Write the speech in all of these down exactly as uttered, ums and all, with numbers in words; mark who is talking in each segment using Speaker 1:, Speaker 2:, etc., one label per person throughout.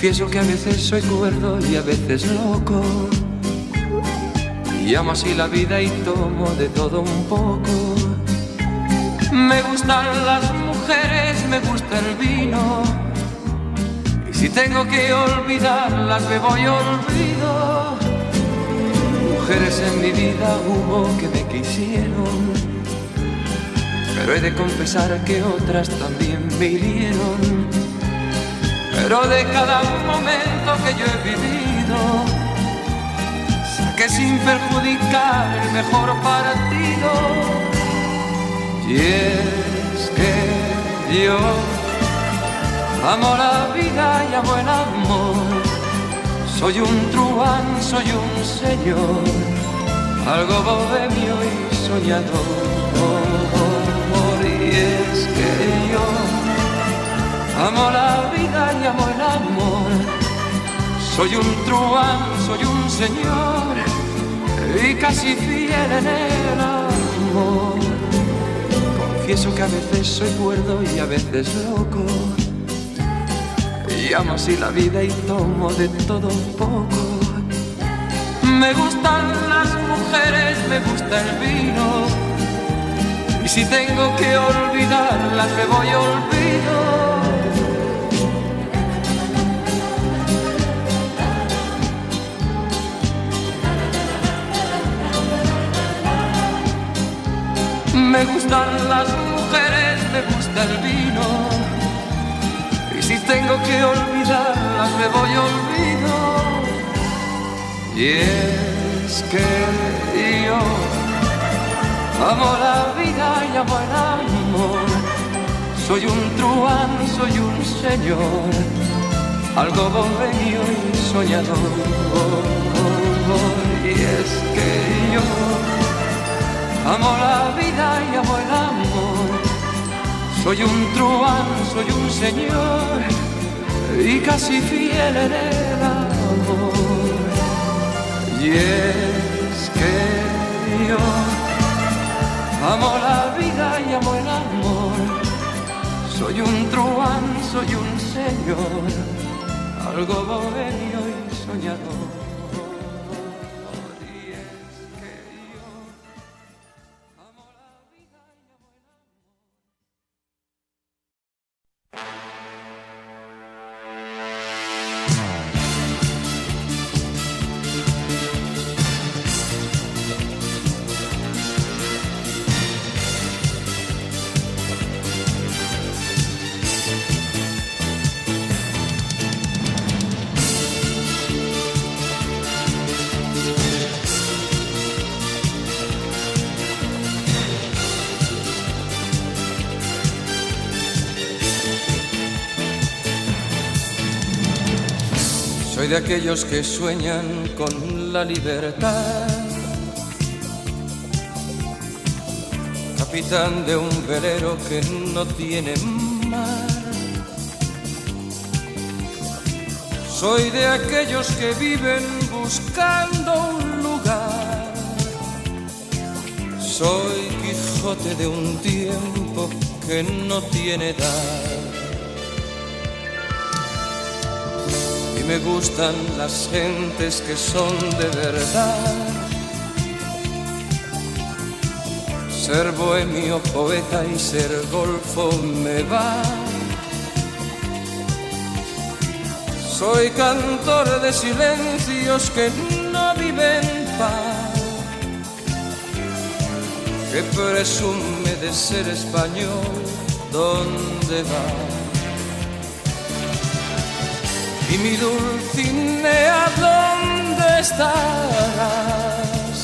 Speaker 1: Confieso que a veces soy cuerdo y a veces loco, y amo así la vida y tomo de todo un poco. Me gustan las mujeres, me gusta el vino, y si tengo que olvidarlas me voy olvido. Mujeres en mi vida hubo que me quisieron, pero he de confesar que otras también me hirieron. Pero de cada momento que yo he vivido, saqué sin perjudicar el mejor partido. Y es que yo amo la vida y amo el amor. Soy un truán, soy un señor, algo bohemio y soñador. Y es que yo amo la vida y amo el amor. Soy un truán, soy un señor y casi fiel en el amor. Confieso que a veces soy cuerdo y a veces loco, y amo así la vida y tomo de todo un poco. Me gustan las mujeres, me gusta el vino, y si tengo que olvidarlas me voy olvido. Me gustan las mujeres, me gusta el vino, y si tengo que olvidarlas me voy olvido. Y es que yo amo la vida y amo el amor. Soy un truán, soy un señor, algo bohemio y soñador. Y es que yo amo la vida y amo el amor. Soy un truán, soy un señor y casi fiel en el amor. Y es que yo amo la vida y amo el amor. Soy un truán, soy un señor, algo bohemio y soñador.
Speaker 2: Soy de aquellos que sueñan con la libertad, capitán de un velero que no tiene mar. Soy de aquellos que viven buscando un lugar. Soy Quijote de un tiempo que no tiene edad. Y me gustan las gentes que son de verdad. Ser bohemio, poeta y ser golfo me va. Soy cantor de silencios que no viven paz, que presume de ser español, ¿dónde va? Y mi Dulcinea, ¿dónde estarás?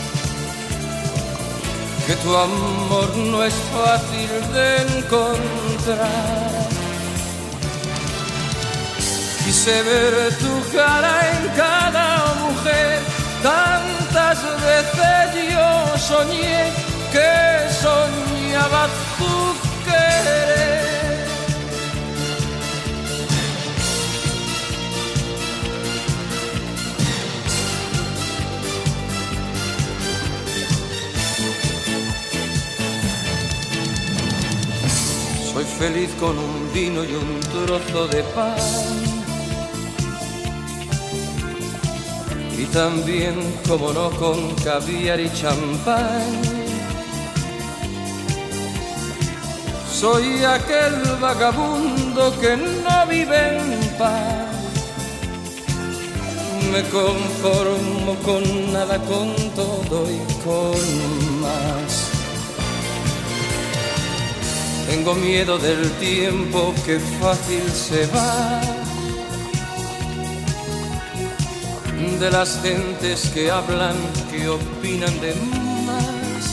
Speaker 2: Que tu amor no es fácil de encontrar. Quise ver tu cara en cada mujer, tantas veces yo soñé que soñaba tu querer. Soy feliz con un vino y un trozo de pan. y también, como no, con caviar y champán. Soy aquel vagabundo que no vive en paz. Me conformo con nada, con todo y con más. Tengo miedo del tiempo que fácil se va, de las gentes que hablan, que opinan de más.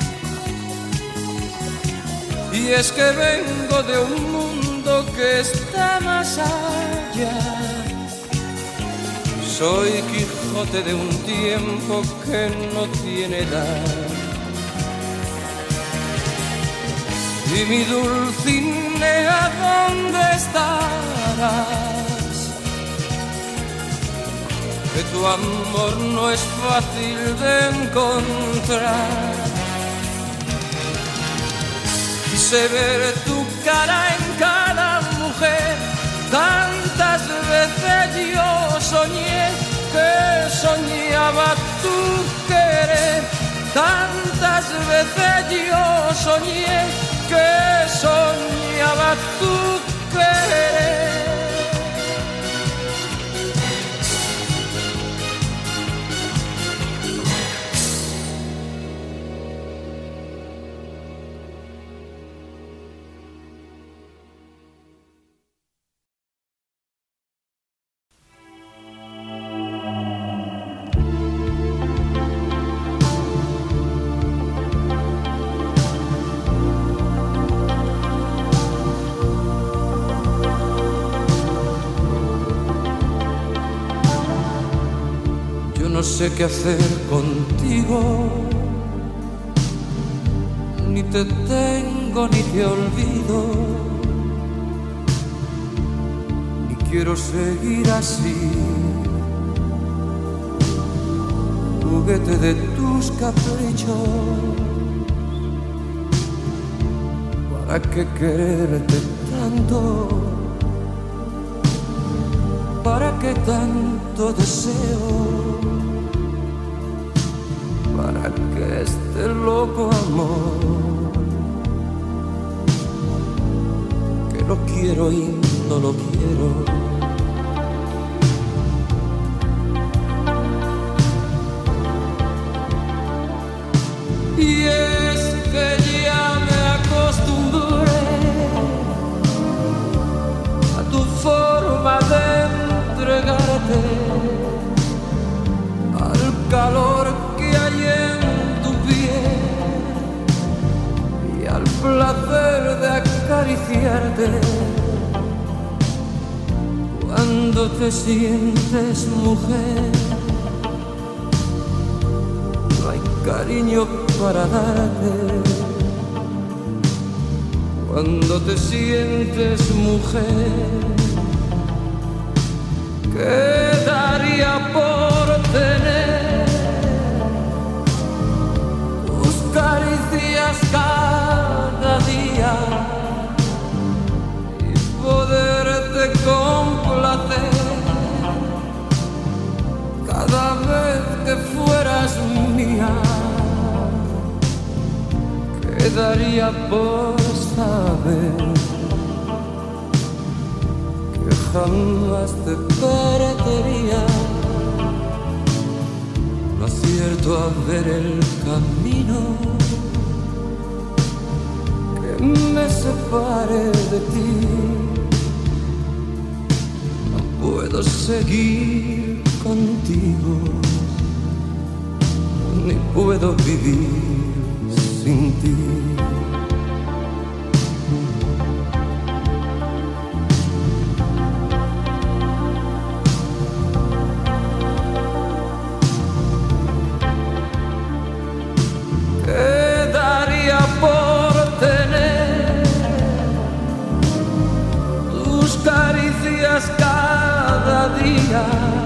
Speaker 2: Y es que vengo de un mundo que está más allá. Soy Quijote de un tiempo que no tiene edad. Y mi Dulcinea, ¿dónde estarás? Que tu amor no es fácil de encontrar. Quise ver tu cara en cada mujer, tantas veces yo soñé que soñaba tu querer. Tantas veces yo soñé que soñaba tu querer. No sé qué hacer contigo, ni te tengo ni te olvido, ni quiero seguir así, juguete de tus caprichos. ¿Para qué quererte tanto? ¿Para qué tanto deseo? ¿Para qué este loco amor? Que lo quiero y no lo quiero. Y es que ya me acostumbré a tu forma de entregarte, al calor en tu piel y al placer de acariciarte. Cuando te sientes mujer, no hay cariño para darte. Cuando te sientes mujer, ¿qué daría por tener caricias cada día y poderte complacer cada vez que fueras mía? ¿Qué daría por saber que jamás te perdería? No acierto a ver el camino que me separe de ti. No puedo seguir contigo, ni puedo vivir sin ti. Cada día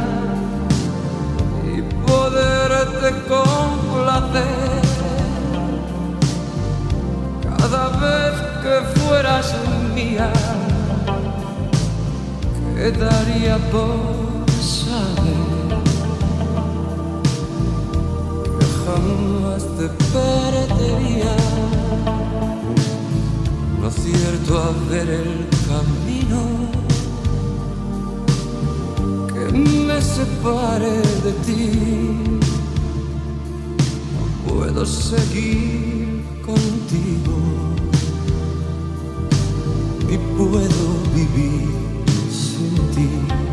Speaker 2: y poderte complacer cada vez que fueras mía. ¿Qué daría por saber
Speaker 1: jamás te perdería. No acierto a ver el camino que me separe de ti. No puedo seguir contigo, ni puedo vivir sin ti.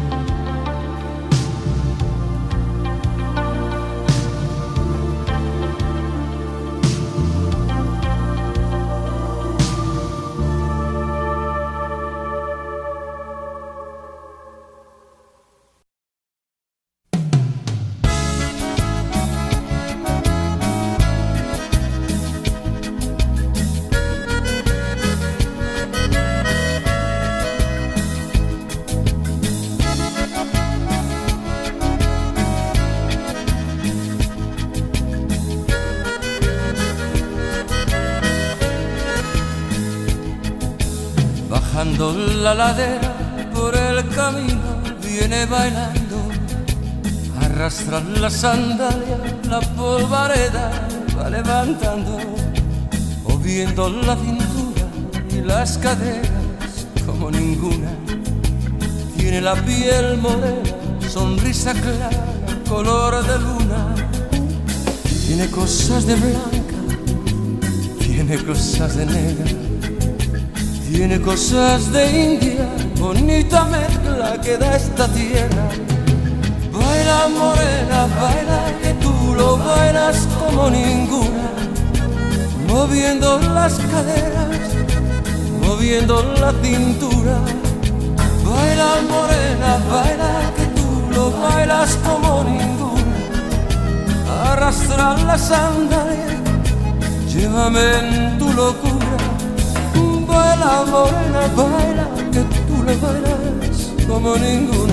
Speaker 1: Bajando la ladera por el camino viene bailando, arrastra la sandalia, la polvareda va levantando, moviendo la cintura y las caderas como ninguna. Tiene la piel morena, sonrisa clara, color de luna. Tiene cosas de blanca, tiene cosas de negra. Tiene cosas de India, bonita mezcla que da esta tierra. Baila morena, baila, que tú lo bailas como ninguna. Moviendo las caderas, moviendo la cintura. Baila morena, baila, que tú lo bailas como ninguna. Arrastra la sandalia, llévame en tu locura. Baila morena, baila, que tú lo bailas como ninguna.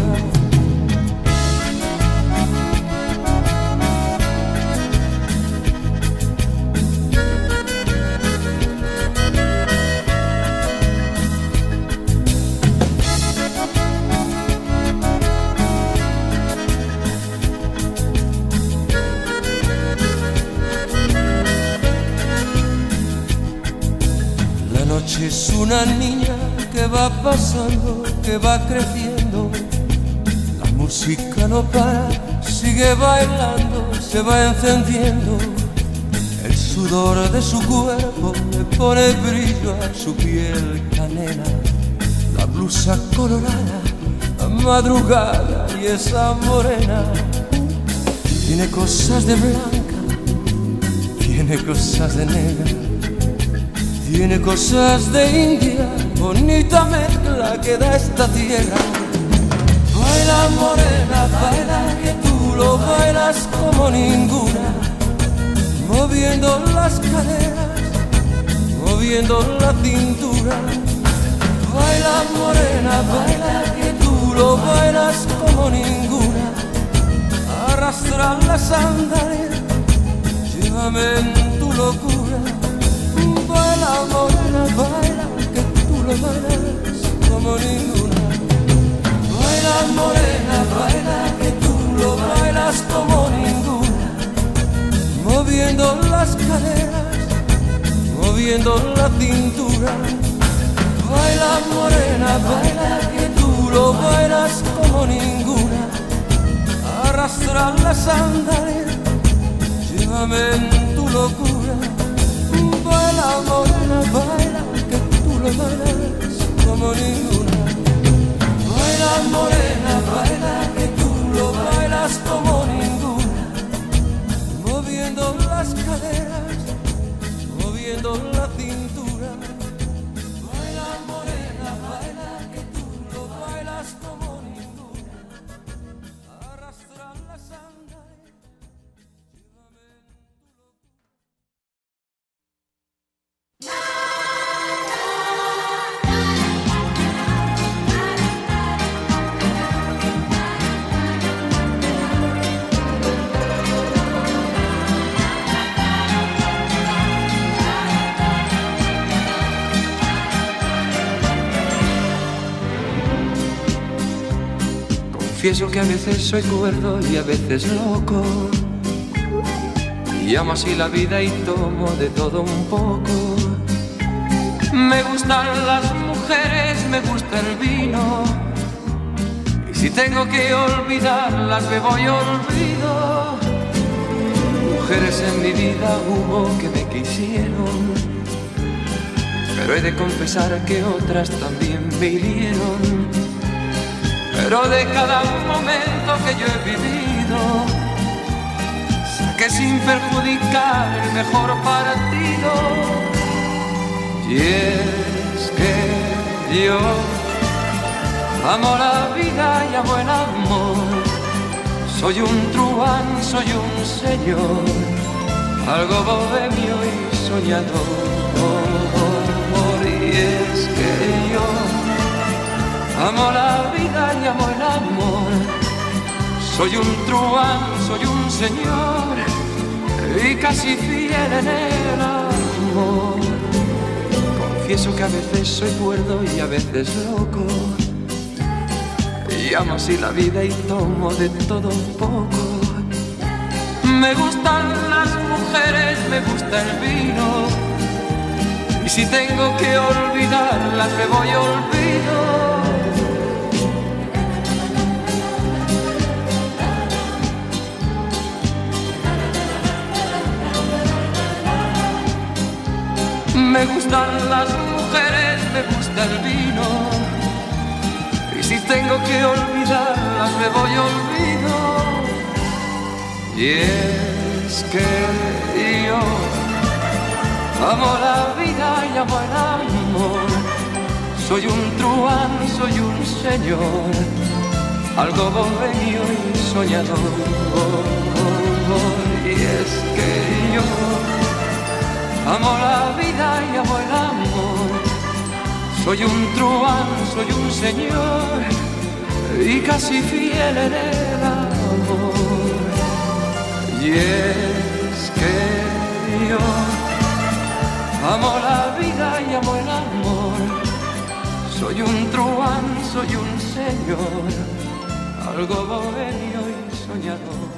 Speaker 1: Es una niña que va pasando, que va creciendo. La música no para, sigue bailando, se va encendiendo. El sudor de su cuerpo le pone brillo a su piel canela. La blusa colorada, la madrugada y esa morena. Tiene cosas de blanca, tiene cosas de negra. Tiene cosas de India, bonita mezcla que da esta tierra. Baila morena, baila, que tú lo bailas como ninguna. Moviendo las caderas, moviendo la cintura. Baila morena, baila, que tú lo bailas como ninguna. Arrastra la sandalia, llévame en tu locura. Baila morena, baila, que tú lo bailas como ninguna. Baila morena, baila, que tú lo bailas como ninguna. Moviendo las caderas, moviendo la cintura. Baila morena, baila, que tú lo bailas como ninguna. Arrastra la sandalia, llévame en tu locura. Baila morena, baila, que tú lo bailas como ninguna. Baila morena, baila, que tú lo bailas como ninguna. Moviendo las caderas, moviendo la cintura. Baila morena, baila, que tú lo bailas como ninguna. Arrastra la sandalia, llévame en tu locura. Confieso que a veces soy cuerdo y a veces loco, y amo así la vida y tomo de todo un poco. Me gustan las mujeres, me gusta el vino, y si tengo que olvidarlas bebo y olvido. Mujeres en mi vida hubo que me quisieron, pero he de confesar que otras también me hirieron. Pero de cada momento que yo he vivido, saqué sin perjudicar el mejor partido. Y es que yo amo la vida y amo el amor. Soy un truán, soy un señor, algo bohemio y soñador. Y es que yo amo la vida y amo el amor. Soy un truán, soy un señor y casi fiel en el amor. Confieso que a veces soy cuerdo y a veces loco, y amo así la vida y tomo de todo un poco. Me gustan las mujeres, me gusta el vino, y si tengo que olvidarlas me voy a olvido. Me gustan las mujeres, me gusta el vino, y si tengo que olvidarlas me voy a olvido. Y es que yo amo la vida y amo el amor. Soy un truán, soy un señor, algo bohemio y soñador. Y es que yo amo la vida y amo el amor. Soy un truán, soy un señor y casi fiel en el amor. Y es que yo amo la vida y amo el amor. Soy un truán, soy un señor, algo bohemio y soñador.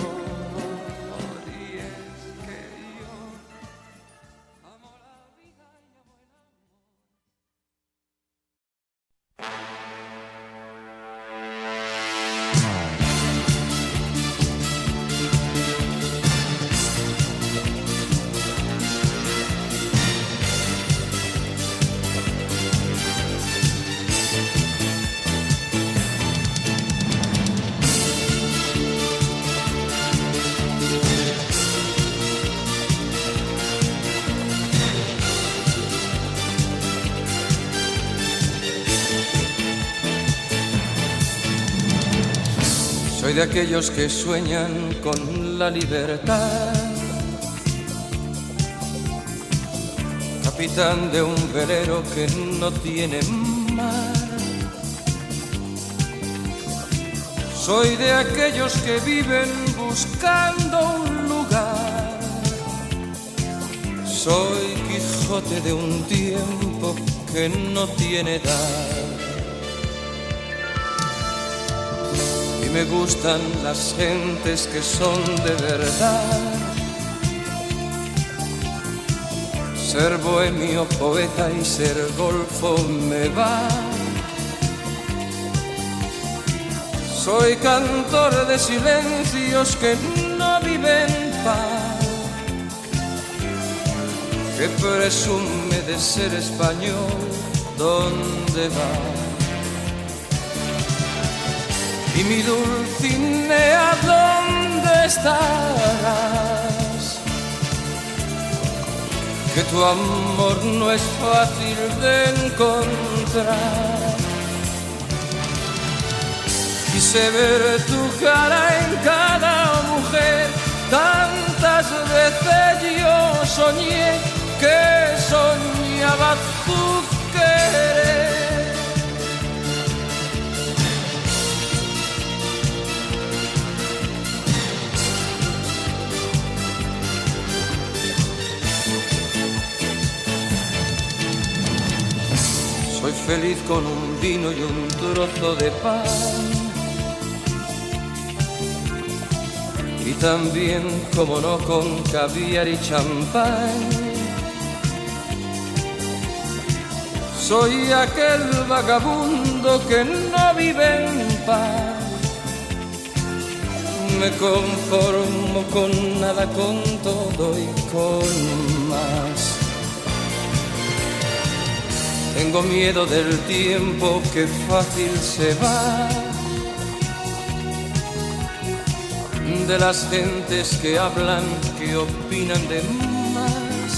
Speaker 2: Soy de aquellos que sueñan con la libertad, capitán de un velero que no tiene mar. Soy de aquellos que viven buscando un lugar. Soy Quijote de un tiempo que no tiene edad. Me gustan las gentes que son de verdad. Ser bohemio, poeta y ser golfo me va. Soy cantor de silencios que no viven paz, que presume de ser español. ¿Dónde va? Y mi Dulcinea, ¿dónde estarás? Que tu amor no es fácil de encontrar. Quise ver tu cara en cada mujer, tantas veces yo soñé que soñaba tu querer. Soy feliz con un vino y un trozo de pan, y y también, como no, con caviar y champán. Soy aquel vagabundo que no vive en paz. Me conformo con nada, con todo y con más. Tengo miedo del tiempo que fácil se va, de las gentes que hablan, que opinan de más.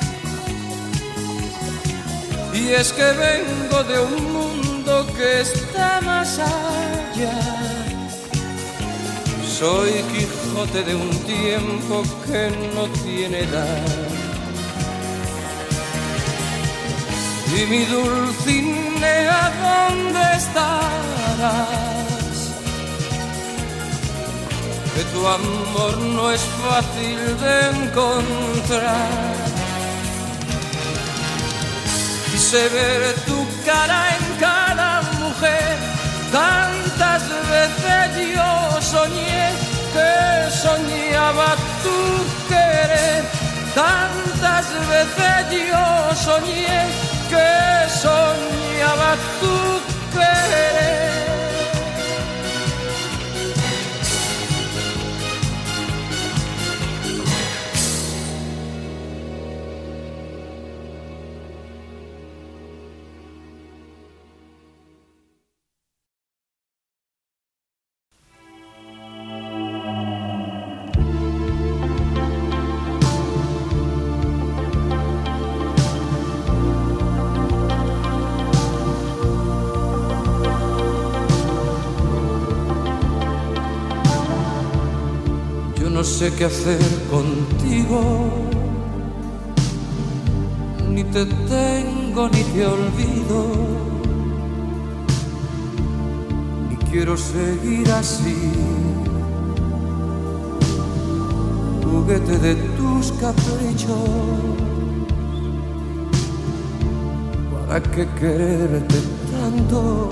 Speaker 2: Y es que vengo de un mundo que está más allá. Soy Quijote de un tiempo que no tiene edad. Y mi Dulcinea, ¿dónde estarás? Que tu amor no es fácil de encontrar. Quise ver tu cara en cada mujer, tantas veces yo soñé que soñaba tu querer. Tantas veces yo soñé que soñaba tu querer. No sé qué hacer contigo, ni te tengo ni te olvido, ni quiero seguir así, juguete de tus caprichos. ¿Para qué quererte tanto?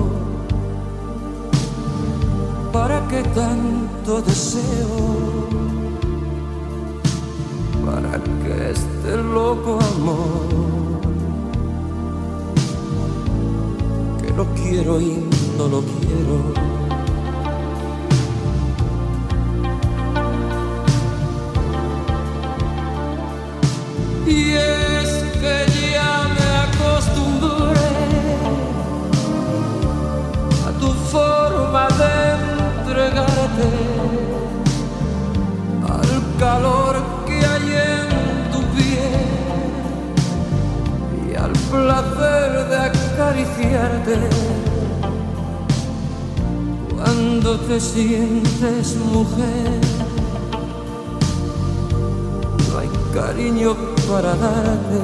Speaker 2: ¿Para qué tanto deseo? ¿Para qué este loco amor? Que lo quiero y no lo quiero. Y es que ya me acostumbré a tu forma de entregarte, al calor que hay en tu piel y al placer de acariciarte. Cuando te sientes mujer, no hay cariño para darte.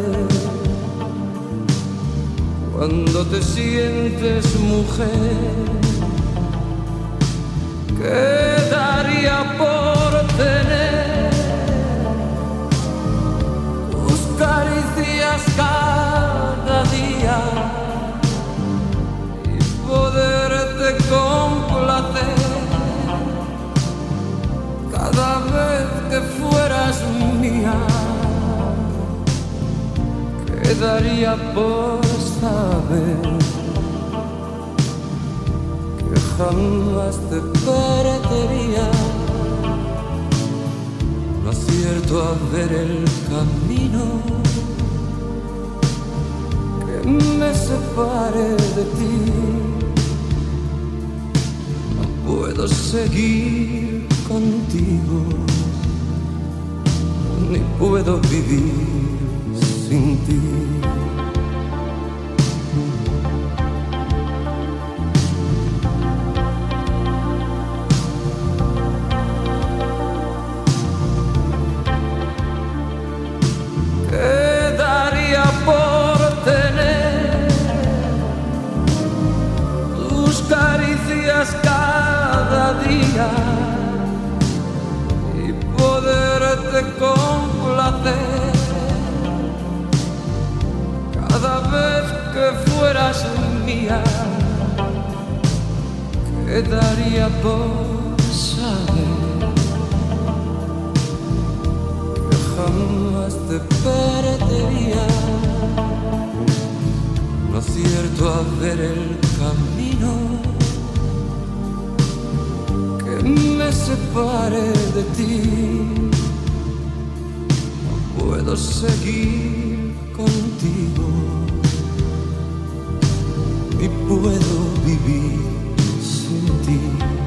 Speaker 2: Cuando te sientes mujer, ¿qué daría por tener tus caricias cada día y poderte complacer cada vez que fueras mía? ¿Qué daría por saber que jamás te perdería? No acierto a ver el camino que me separe de ti. No puedo seguir contigo, ni puedo vivir sin ti. Cada día y poderte complacer cada vez que fueras mía. ¿Qué daría por saber jamás te perdería. No acierto a ver el camino que me separe de ti. No puedo seguir contigo, ni puedo vivir sin ti.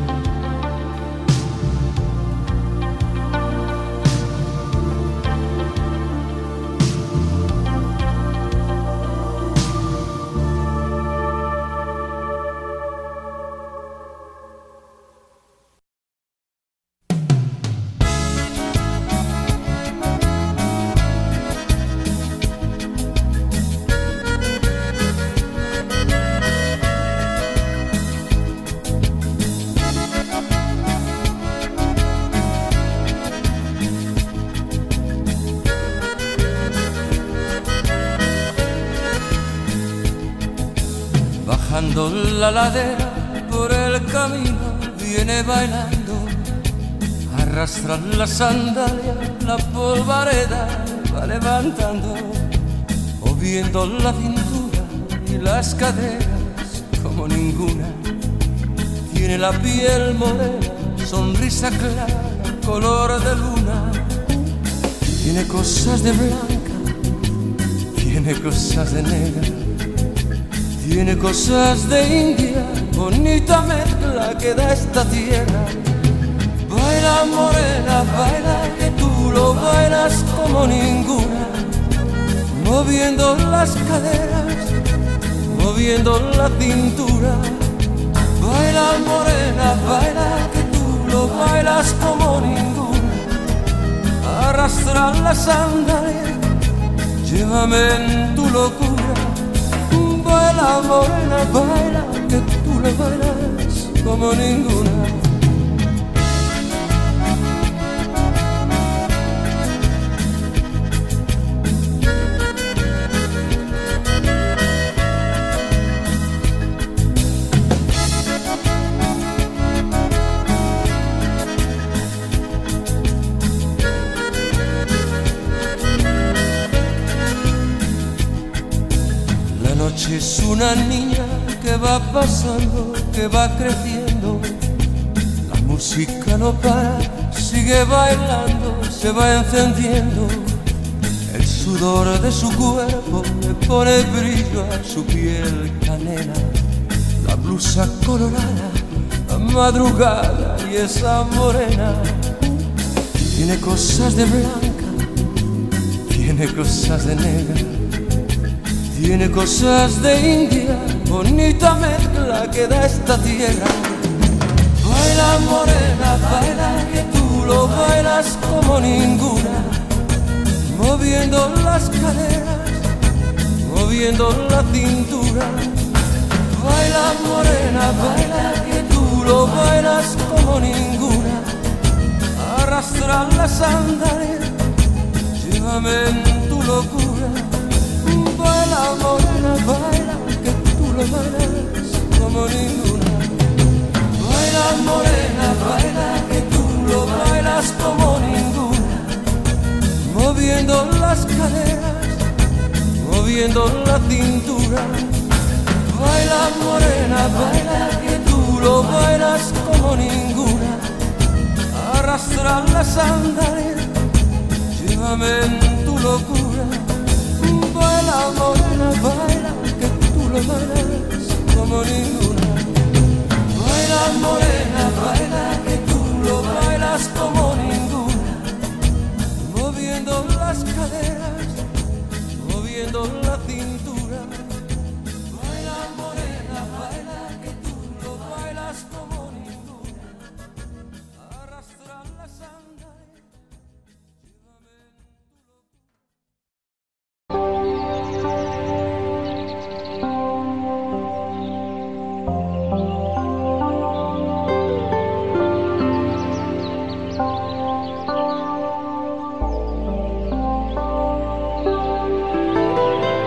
Speaker 1: Bajando la ladera por el camino viene bailando, arrastra la sandalia, la polvareda va levantando, moviendo la cintura y las caderas como ninguna. Tiene la piel morena, sonrisa clara, color de luna. Tiene cosas de blanca, tiene cosas de negra. Tiene cosas de India, bonita mezcla que da esta tierra. Baila morena, baila, que tú lo bailas como ninguna. Moviendo las caderas, moviendo la cintura. Baila morena, baila, que tú lo bailas como ninguna. Arrastra la sandalia, llévame en tu locura. Baila morena, baila, que tú le bailas como ninguna. Es una niña que va pasando, que va creciendo. La música no para, sigue bailando, se va encendiendo. El sudor de su cuerpo le pone brillo a su piel canela. La blusa colorada, la madrugada y esa morena. Tiene cosas de blanca, tiene cosas de negra. Tiene cosas de India, bonita mezcla que da esta tierra. Baila morena, baila, que tú lo bailas como ninguna. Moviendo las caderas, moviendo la cintura. Baila morena, baila, que tú lo bailas como ninguna. Arrastra la sandalia, llévame en tu locura. Baila morena, baila, que tú lo bailas como ninguna. Baila morena, baila, que tú lo bailas como ninguna. Moviendo las caderas, moviendo la cintura. Baila morena, baila, que tú lo bailas como ninguna. Arrastra la sandalia, llévame en tu locura. Baila morena, baila, que tú lo bailas como ninguna. Baila morena, baila, que tú lo bailas como ninguna. Moviendo las caderas, moviendo la cintura. Baila morena, baila, que tú lo bailas como ninguna. Arrastra la sandalia, llévame en tu locura.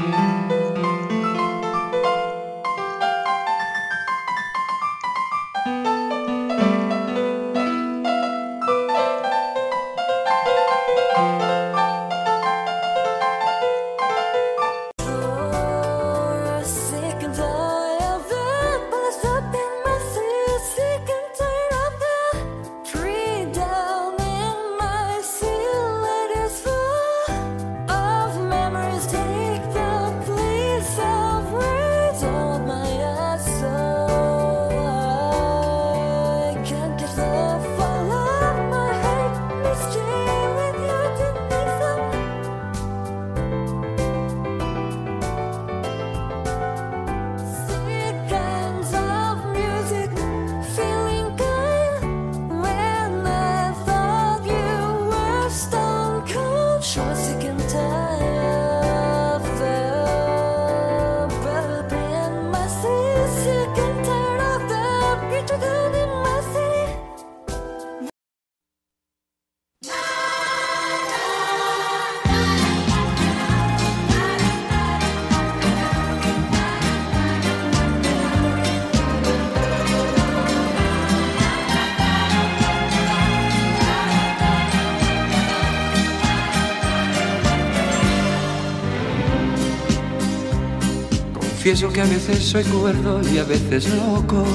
Speaker 1: Confieso que a veces soy cuerdo y a veces loco,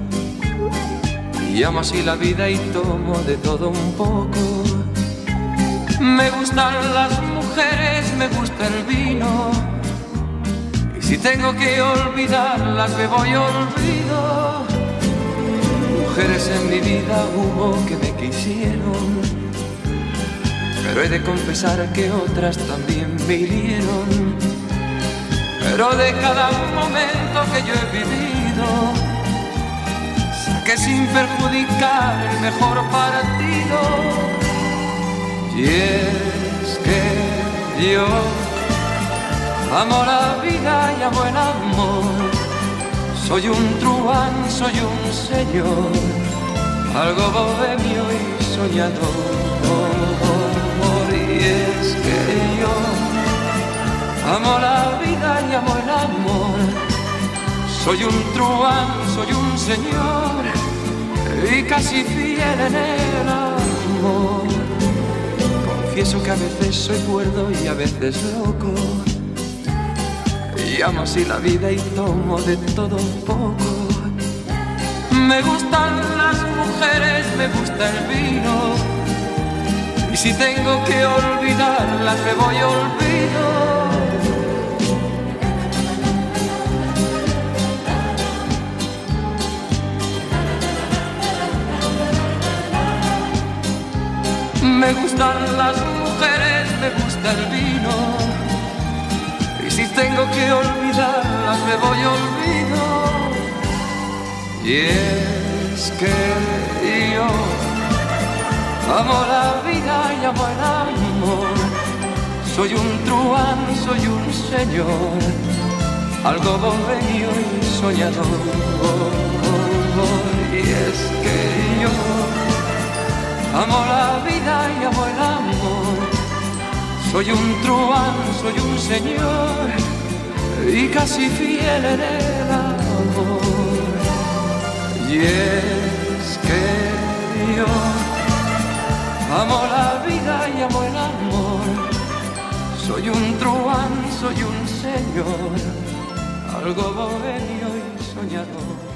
Speaker 1: y amo así la vida y tomo de todo un poco. Me gustan las mujeres, me gusta el vino, y si tengo que olvidarlas bebo y olvido. Mujeres en mi vida hubo que me quisieron, pero he de confesar que otras también me hirieron. Pero de cada momento que yo he vivido, saqué sin perjudicar el mejor partido. Y es que yo amo la vida y amo el amor. Soy un truán, soy un señor, algo bohemio y soñador. Y es que yo amo la vida y amo el amor. Soy un truán, soy un señor y casi fiel en el amor. Confieso que a veces soy cuerdo y a veces loco, y amo así la vida y tomo de todo un poco. Me gustan las mujeres, me gusta el vino, y si tengo que olvidarlas me voy a olvido. Me gustan las mujeres, me gusta el vino, y si tengo que olvidarlas me voy a olvido. Y es que yo amo la vida y amo el amor. Soy un truán, soy un señor, algo bohemio y soñador. Y es que yo amo la vida y amo el amor. Soy un truán, soy un señor y casi fiel en el amor. Y es que yo amo la vida y amo el amor. Soy un truán, soy un señor, algo bohemio y soñador.